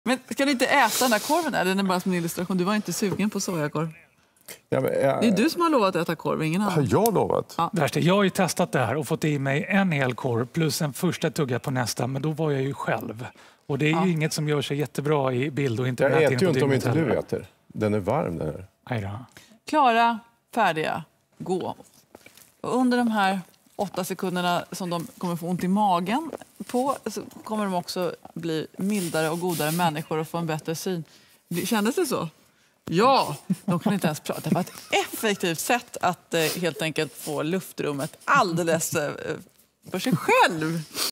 Men ska du inte äta den där korven? Eller den är bara som en illustration. Du var inte sugen på sojakorv. Ja, Det är du som har lovat att äta korv, ingen annan. Har jag lovat? Ja. Jag har ju testat det här och fått i mig en hel korv plus en första tugga på nästa, men då var jag ju själv. Och det är ju inget som gör sig jättebra i bild och internet. Jag äter ju inte om inte du äter. Den är varm den här. Nej då. Klara, färdiga, gå. Och under de här 8 sekunderna som de kommer få ont i magen på så kommer de också bli mildare och godare människor och få en bättre syn. Kändes det så? Ja, de kan inte ens prata. Det var ett effektivt sätt att helt enkelt få luftrummet alldeles för sig själv.